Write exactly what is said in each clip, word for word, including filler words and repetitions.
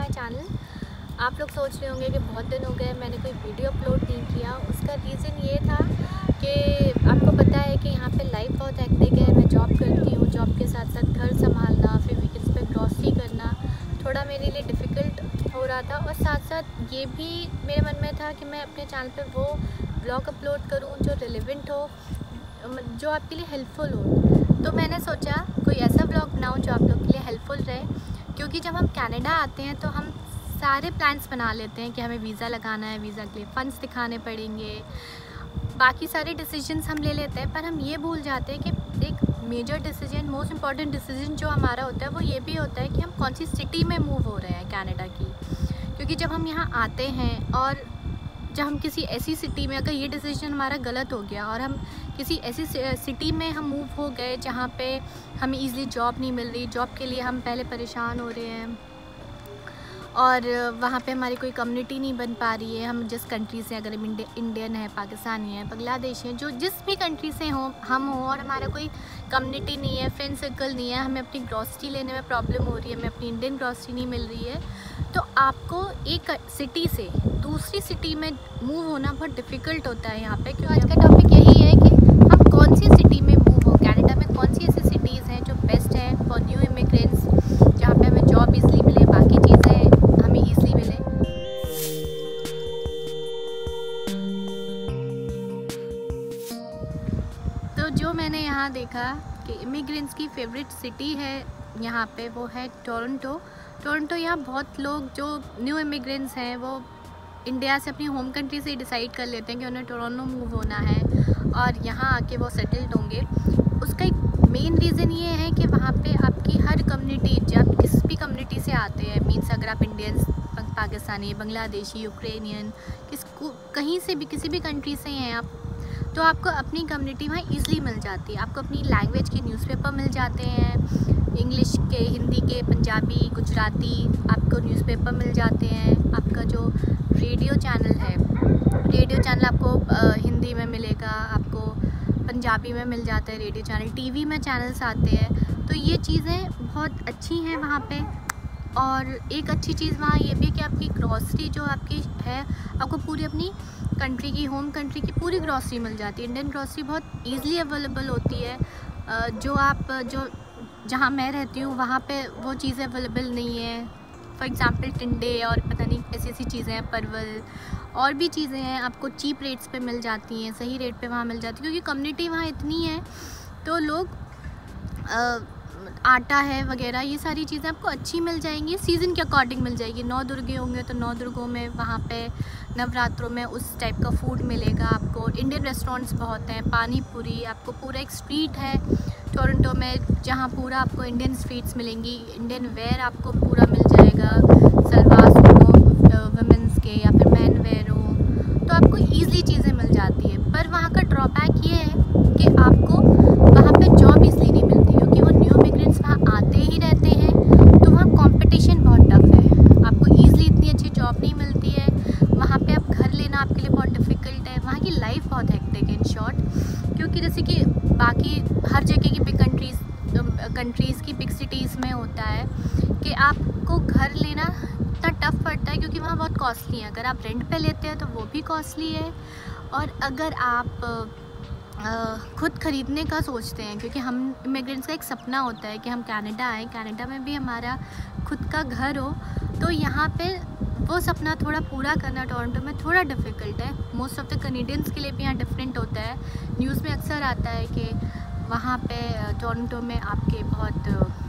My channel. आप लोग सोच रहे होंगे कि बहुत दिन हो गए मैंने कोई वीडियो अपलोड नहीं किया। उसका रीज़न ये था कि आपको पता है कि यहाँ पे लाइफ बहुत हेक्टिक है। मैं जॉब करती हूँ, जॉब के साथ साथ घर संभालना, फिर वीकेंड्स पे ग्रॉसरी करना थोड़ा मेरे लिए डिफ़िकल्ट हो रहा था। और साथ साथ ये भी मेरे मन में था कि मैं अपने चैनल पे वो ब्लॉग अपलोड करूँ जो रिलेवेंट हो, जो आपके लिए हेल्पफुल हो। तो मैंने सोचा कोई ऐसा ब्लॉग बनाऊँ जो आप लोग के लिए हेल्पफुल रहे, क्योंकि जब हम कनाडा आते हैं तो हम सारे प्लान्स बना लेते हैं कि हमें वीज़ा लगाना है, वीज़ा के लिए फ़ंड्स दिखाने पड़ेंगे, बाकी सारे डिसीजंस हम ले लेते हैं। पर हम ये भूल जाते हैं कि एक major decision, most important decision जो हमारा होता है वो ये भी होता है कि हम कौन सी सिटी में मूव हो रहे हैं कनाडा की। क्योंकि जब हम यहाँ आते हैं और जब हम किसी ऐसी सिटी में, अगर ये डिसीजन हमारा गलत हो गया और हम किसी ऐसी सिटी में हम मूव हो गए जहाँ पे हमें ईज़िली जॉब नहीं मिल रही, जॉब के लिए हम पहले परेशान हो रहे हैं और वहाँ पे हमारी कोई कम्युनिटी नहीं बन पा रही है। हम जिस कंट्री से, अगर हम इंडियन है, पाकिस्तानी है, बांग्लादेशी है, जो जिस भी कंट्री से हो हम हो और हमारा कोई कम्युनिटी नहीं है, फ्रेंड सर्कल नहीं है, हमें अपनी ग्रॉसरी लेने में प्रॉब्लम हो रही है, हमें अपनी इंडियन ग्रॉसरी नहीं मिल रही है, तो आपको एक सिटी से दूसरी सिटी में मूव होना बहुत डिफ़िकल्ट होता है यहाँ पे। क्योंकि आज का टॉपिक यही है कि हम कौन सी सिटी में मूव हो, कनाडा में कौन सी ऐसी सिटीज़ हैं जो बेस्ट हैं फॉर न्यू इमिग्रेंट्स, जहाँ पे हमें जॉब ईज़िली मिले, बाकी चीज़ें हमें ईज़िली मिले। तो जो मैंने यहाँ देखा कि इमिग्रेंट्स की फेवरेट सिटी है यहाँ पे, वो है टोरंटो। टोरंटो यहाँ बहुत लोग जो न्यू इमिग्रेंट्स हैं वो इंडिया से, अपनी होम कंट्री से ही डिसाइड कर लेते हैं कि उन्हें टोरंटो मूव होना है और यहाँ आके वो सेटल्ड होंगे। उसका एक मेन रीज़न ये है कि वहाँ पे आपकी हर कम्युनिटी, जब किस भी कम्युनिटी से आते हैं, मीन्स अगर आप इंडियंस, पाकिस्तानी, बांग्लादेशी, यूक्रेनियन, किस कहीं से भी, किसी भी कंट्री से हैं आप, तो आपको अपनी कम्युनिटी वहाँ ईज़िली मिल जाती है। आपको अपनी लैंग्वेज के न्यूज़पेपर मिल जाते हैं, इंग्लिश के, हिंदी के, पंजाबी, गुजराती आपको न्यूज़पेपर मिल जाते हैं। आपका जो रेडियो चैनल है, रेडियो चैनल आपको आ, हिंदी में मिलेगा, आपको पंजाबी में मिल जाता है रेडियो चैनल, टीवी में चैनल्स आते हैं। तो ये चीज़ें बहुत अच्छी हैं वहाँ पे। और एक अच्छी चीज़ वहाँ ये भी कि आपकी ग्रॉसरी जो आपकी है, आपको पूरी अपनी कंट्री की, होम कंट्री की पूरी ग्रॉसरी मिल जाती है। इंडियन ग्रॉसरी बहुत ईज़िली अवेलेबल होती है, जो आप जो जहाँ मैं रहती हूँ वहाँ पे वो चीज़ें अवेलेबल नहीं है। फॉर एग्ज़ाम्पल टिंडे और पता नहीं ऐसी ऐसी चीज़ें हैं, परवल और भी चीज़ें हैं, आपको चीप रेट्स पे मिल जाती हैं, सही रेट पे वहाँ मिल जाती है, क्योंकि कम्युनिटी वहाँ इतनी है। तो लोग आ, आटा है वगैरह, ये सारी चीज़ें आपको अच्छी मिल जाएंगी, सीज़न के अकॉर्डिंग मिल जाएगी। नौ दुर्गे होंगे तो नौ दुर्गों में वहाँ पे नवरात्रों में उस टाइप का फूड मिलेगा आपको। इंडियन रेस्टोरेंट्स बहुत हैं, पानी पूरी, आपको पूरा एक स्ट्रीट है टोरंटो में जहाँ पूरा आपको इंडियन स्ट्रीट्स मिलेंगी। इंडियन वेयर आपको पूरा मिल जाएगा, सलवार सूट हो वुमेंस के या फिर मैन वेयर हो, तो आपको ईज़िली चीज़ें मिल जाती है। पर वहाँ का ड्रॉबैक ये है कि आपको वहाँ पे जॉब ईज़िली नहीं मिलती, क्योंकि वो न्यू इमिग्रेंट्स वहाँ आते ही रहते हैं, तो वहाँ कंपटीशन बहुत टफ है। आपको ईज़िली इतनी अच्छी जॉब नहीं मिलती है वहाँ पे। आप घर लेना आपके लिए बहुत डिफ़िकल्ट है। वहाँ की लाइफ बहुत हेक्टिक है इन शॉर्ट, क्योंकि जैसे कि बाकी हर जगह की बिग कंट्रीज़ कंट्रीज़ की बिग सिटीज़ में होता है कि आपको घर लेना इतना टफ़ पड़ता है, क्योंकि वहाँ बहुत कॉस्टली है। अगर आप रेंट पे लेते हैं तो वो भी कॉस्टली है, और अगर आप खुद ख़रीदने का सोचते हैं, क्योंकि हम इमिग्रेंट्स का एक सपना होता है कि हम कनाडा आएँ, कनाडा में भी हमारा खुद का घर हो, तो यहाँ पे वो सपना थोड़ा पूरा करना टोरंटो में थोड़ा डिफ़िकल्ट है। मोस्ट ऑफ़ द कनेडियंस के लिए भी यहाँ डिफरेंट होता है। न्यूज़ में अक्सर आता है कि वहाँ पे टोरंटो में आपके बहुत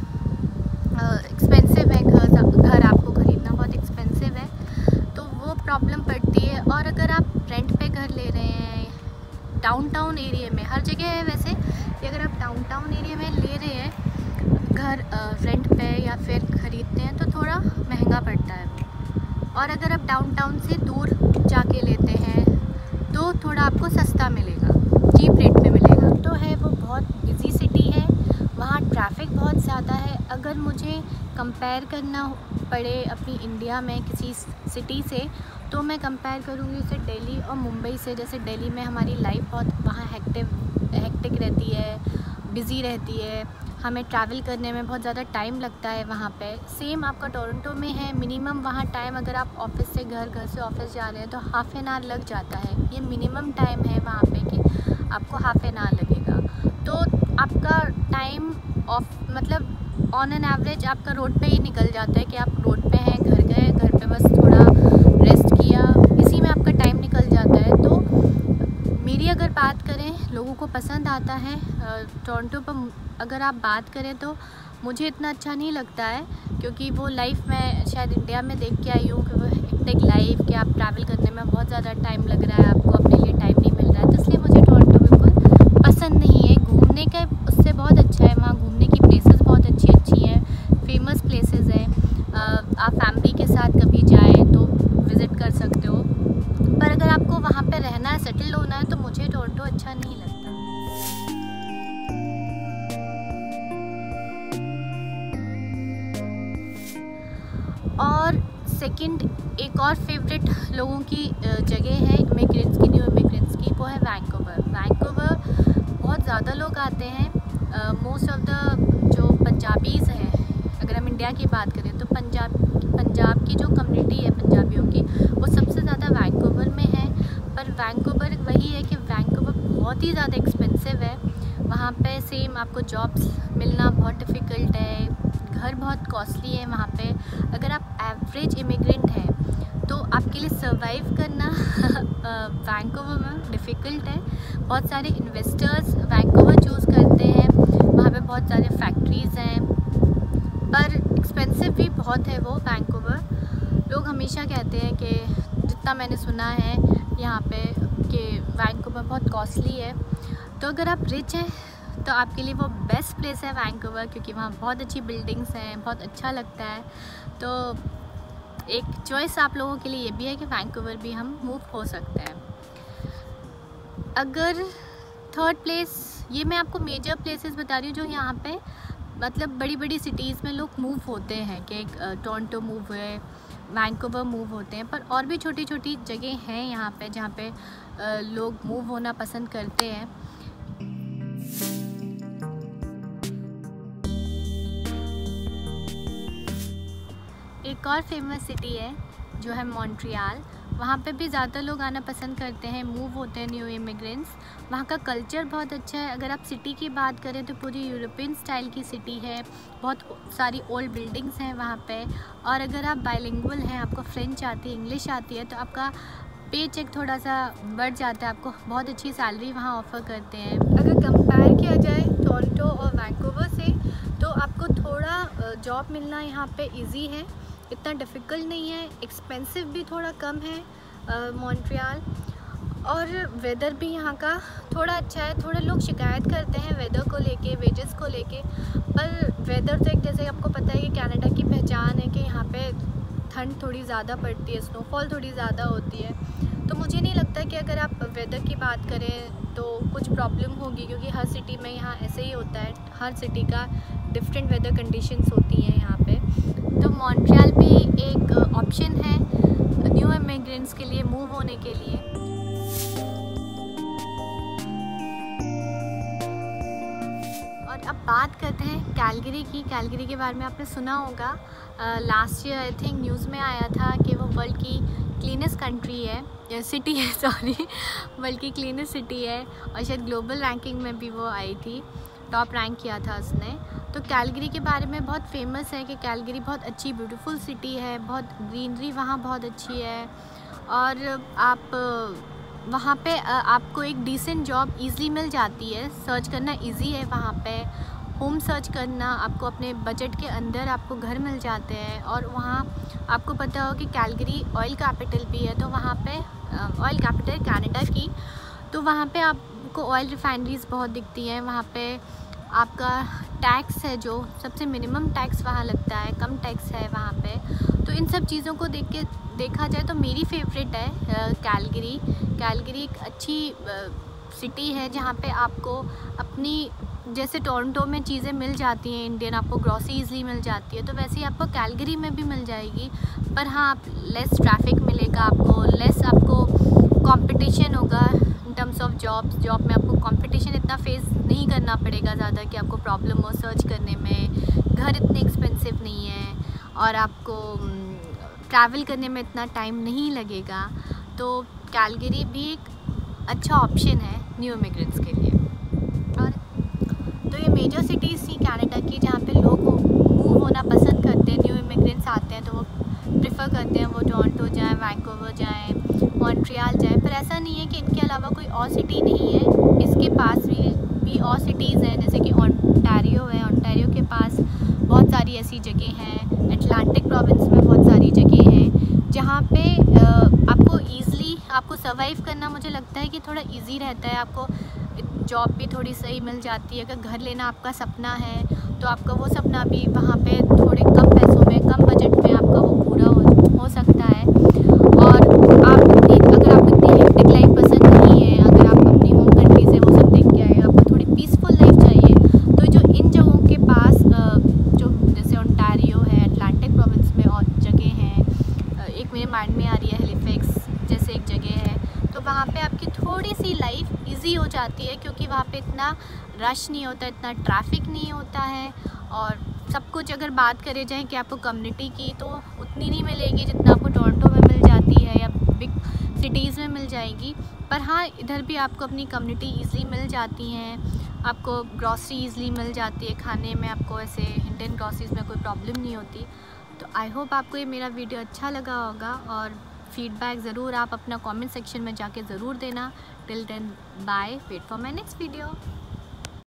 एक्सपेंसिव है घर, घर आपको ख़रीदना बहुत एक्सपेंसिव है, तो वो प्रॉब्लम पड़ती है। और अगर आप रेंट पे घर ले रहे हैं डाउनटाउन एरिया में, हर जगह है वैसे, कि अगर आप डाउनटाउन एरिया में ले रहे हैं घर रेंट पे या फिर ख़रीदते हैं तो थोड़ा महंगा पड़ता है। और अगर आप डाउनटाउन से दूर जाके लेते हैं तो थोड़ा आपको सस्ता मिलेगा, चीप रेट पे मिलेगा। तो है वो बहुत बिजी सिटी है, वहाँ ट्रैफिक बहुत ज़्यादा है। अगर मुझे कंपेयर करना पड़े अपनी इंडिया में किसी सिटी से, तो मैं कंपेयर करूँगी उसे दिल्ली और मुंबई से। जैसे दिल्ली में हमारी लाइफ बहुत वहाँ हेक्टिक हेक्टिक रहती है, बिज़ी रहती है, हमें ट्रैवल करने में बहुत ज़्यादा टाइम लगता है वहाँ पे। सेम आपका टोरंटो में है, मिनिमम वहाँ टाइम अगर आप ऑफिस से घर, घर से ऑफिस जा रहे हैं तो हाफ़ एन आवर लग जाता है। ये मिनिमम टाइम है वहाँ पे कि आपको हाफ़ एन आवर लगेगा। तो आपका टाइम ऑफ मतलब ऑन एन एवरेज आपका रोड पे ही निकल जाता है कि आप रोड पे हैं, घर गए, घर पे बस थोड़ा रेस्ट किया, इसी में आपका टाइम निकल जाता है। तो मेरी अगर बात करें, लोगों को पसंद आता है टोरंटो पर अगर आप बात करें तो मुझे इतना अच्छा नहीं लगता है, क्योंकि वो लाइफ मैं शायद इंडिया में देख के आई हूँ कि वो हेक्टिक लाइफ कि आप ट्रैवल करने में बहुत ज़्यादा टाइम लग रहा है, आपको अपने लिए टाइम नहीं मिल रहा है। तो इसलिए मुझे टोरंटो बिल्कुल पसंद नहीं है। घूमने का उससे बहुत अच्छा है, वहाँ घूमने की प्लेसेस बहुत अच्छी अच्छी हैं, फेमस प्लेसेस हैं। आप फैमिली के साथ कभी जाएँ तो विज़िट कर सकते हो, पर अगर आपको वहाँ पर रहना है, सेटल होना है, तो मुझे टोरंटो अच्छा नहीं लगता। और सेकंड एक और फेवरेट लोगों की जगह है इमिग्रेंट्स की, न्यू इमिग्रेंट्स की, वो है वैंकूवर। वैंकूवर बहुत ज़्यादा लोग आते हैं। मोस्ट ऑफ द जो पंजाबीज़ हैं, अगर हम इंडिया की बात करें तो पंजाब पंजाब की जो कम्युनिटी है पंजाबियों की, वो सबसे ज़्यादा वैंकूवर में है। पर वैंकूवर वही है कि वैंकूवर बहुत ही ज़्यादा एक्सपेंसिव है। वहाँ पे सेम आपको जॉब्स मिलना बहुत डिफ़िकल्ट है, घर बहुत कॉस्टली है वहाँ पे। अगर आप एवरेज इमिग्रेंट हैं तो आपके लिए सर्वाइव करना वैंकूवर में डिफ़िकल्ट है। बहुत सारे इन्वेस्टर्स वैंकूवर चूज़ करते हैं, वहाँ पे बहुत सारे फैक्ट्रीज़ हैं, पर एक्सपेंसिव भी बहुत है वो वैंकूवर। लोग हमेशा कहते हैं कि जितना मैंने सुना है यहाँ पे कि वैंकूवर बहुत कॉस्टली है। तो अगर आप रिच हैं तो आपके लिए वो बेस्ट प्लेस है वैंकूवर, क्योंकि वहाँ बहुत अच्छी बिल्डिंग्स हैं, बहुत अच्छा लगता है। तो एक चॉइस आप लोगों के लिए ये भी है कि वैंकूवर भी हम मूव हो सकते हैं। अगर थर्ड प्लेस, ये मैं आपको मेजर प्लेसेस बता रही हूँ जो यहाँ पे मतलब बड़ी बड़ी सिटीज़ में लोग मूव होते हैं, कि टोरंटो मूव हुए, वैंकूवर मूव होते हैं, पर और भी छोटी छोटी जगह हैं यहाँ पे जहाँ पे लोग मूव होना पसंद करते हैं। एक और फेमस सिटी है जो है मॉन्ट्रियल। वहाँ पे भी ज़्यादा लोग आना पसंद करते हैं, मूव होते हैं न्यू इमिग्रेंट्स। वहाँ का कल्चर बहुत अच्छा है। अगर आप सिटी की बात करें तो पूरी यूरोपियन स्टाइल की सिटी है, बहुत सारी ओल्ड बिल्डिंग्स हैं वहाँ पे। और अगर आप बाइलिंगुअल हैं, आपको फ्रेंच आती है, इंग्लिश आती है, तो आपका पे चेक थोड़ा सा बढ़ जाता है, आपको बहुत अच्छी सैलरी वहाँ ऑफ़र करते हैं। अगर कंपेयर किया जाए टोरंटो और वैंकूवर से, तो आपको थोड़ा जॉब मिलना यहाँ पे इजी है, इतना डिफ़िकल्ट नहीं है। एक्सपेंसिव भी थोड़ा कम है मॉन्ट्रियल, और वेदर भी यहाँ का थोड़ा अच्छा है। थोड़े लोग शिकायत करते हैं वेदर को लेके, वेजेस को लेके, पर वेदर तो एक जैसे आपको पता है कि कनाडा की पहचान है कि यहाँ पे ठंड थोड़ी ज़्यादा पड़ती है, स्नोफॉल थोड़ी ज़्यादा होती है। तो मुझे नहीं लगता कि अगर आप वेदर की बात करें तो कुछ प्रॉब्लम होगी, क्योंकि हर सिटी में यहाँ ऐसे ही होता है, हर सिटी का डिफरेंट वेदर कंडीशंस होती हैं यहाँ पे। तो मॉन्ट्रियल भी एक ऑप्शन है न्यू इमिग्रेंट्स के लिए मूव होने के लिए। और अब बात करते हैं कैलगरी की। कैलगरी के बारे में आपने सुना होगा, last year I think news में आया था कि वो वर्ल्ड की क्लीनेस्ट कंट्री है, या सिटी है, सॉरी, वर्ल्ड की क्लीनेस्ट सिटी है। और शायद ग्लोबल रैंकिंग में भी वो आई थी, टॉप रैंक किया था उसने। तो कैलगरी के बारे में बहुत फेमस है कि कैलगरी बहुत अच्छी ब्यूटीफुल सिटी है, बहुत ग्रीनरी वहाँ बहुत अच्छी है। और आप वहाँ पे आपको एक डिसेंट जॉब इजीली मिल जाती है, सर्च करना इजी है वहाँ पे, होम सर्च करना आपको अपने बजट के अंदर आपको घर मिल जाते हैं। और वहाँ आपको पता हो कि कैलगरी ऑयल कैपिटल भी है, तो वहाँ पे ऑयल कैपिटल कनाडा की, तो वहाँ पे आपको ऑयल रिफाइनरीज बहुत दिखती हैं। वहाँ पे आपका टैक्स है जो सबसे मिनिमम टैक्स वहाँ लगता है, कम टैक्स है वहाँ पे। तो इन सब चीज़ों को देख के देखा जाए तो मेरी फेवरेट है कैलगरी। कैलगरी एक अच्छी सिटी है जहाँ पे आपको अपनी, जैसे टोरंटो में चीज़ें मिल जाती हैं इंडियन, आपको ग्रॉसरी ईज़िली मिल जाती है, तो वैसे ही आपको कैलगरी में भी मिल जाएगी। पर हाँ, आप लेस ट्रैफिक मिलेगा आपको, लेस आपको कंपटीशन होगा in terms of jobs, job में आपको कंपटीशन इतना फेस नहीं करना पड़ेगा ज़्यादा कि आपको प्रॉब्लम हो सर्च करने में, घर इतने एक्सपेंसिव नहीं है और आपको ट्रैवल करने में इतना टाइम नहीं लगेगा। तो कैलगरी भी एक अच्छा ऑप्शन है न्यू इमिग्रेंट्स के लिए। और तो ये मेजर सिटीज़ थी कनाडा की जहाँ पे लोग मूव होना पसंद करते हैं, न्यू इमिग्रेंट्स आते हैं तो वो प्रेफर करते हैं वो टोरंटो जाएँ, वैंकूवर जाएँ, मॉन्ट्रियल जाएँ। पर ऐसा नहीं है कि इनके अलावा कोई और सिटी नहीं है, इसके पास भी भी और सिटीज़ हैं, जैसे कि ओंटारियो है। ओंटारियो के पास बहुत सारी ऐसी जगह हैं, अटलांटिक प्रोविंस में बहुत सारी जगह हैं जहाँ पे आपको ईज़िली आपको सर्वाइव करना मुझे लगता है कि थोड़ा इजी रहता है। आपको जॉब भी थोड़ी सही मिल जाती है। अगर घर लेना आपका सपना है तो आपका वो सपना भी वहाँ पे थोड़े कम पैसों में, कम बजट में आपका वो पूरा हो, हो सकता है। और आप अगर आपको इतनी हेक्टिक लाइफ पसंद नहीं है, अगर आप अपनी होम कंट्री से वो सब देख के आए, आपको थोड़ी पीसफुल लाइफ चाहिए, तो जो इन जगहों के पास जो जैसे ओंटारियो है, अटलांटिक प्रोविंस में और जगह हैं, एक मेरे माइंड में आ रही है हैलिफैक्स जैसे एक जगह है, तो वहाँ पे आपकी थोड़ी सी लाइफ इजी हो जाती है क्योंकि वहाँ पे इतना रश नहीं होता, इतना ट्रैफिक नहीं होता है। और सब कुछ अगर बात करें जाए कि आपको कम्युनिटी की, तो उतनी नहीं मिलेगी जितना आपको टोरंटो में मिल जाती है या बिग सिटीज़ में मिल जाएगी। पर हाँ, इधर भी आपको अपनी कम्युनिटी ईज़िली मिल जाती हैं, आपको ग्रॉसरी ईज़िली मिल जाती है, खाने में आपको ऐसे इंडियन ग्रॉसरीज में कोई प्रॉब्लम नहीं होती। तो आई होप आपको ये मेरा वीडियो अच्छा लगा होगा और फीडबैक ज़रूर आप अपना कमेंट सेक्शन में जाके ज़रूर देना। Till then bye, wait for my next video.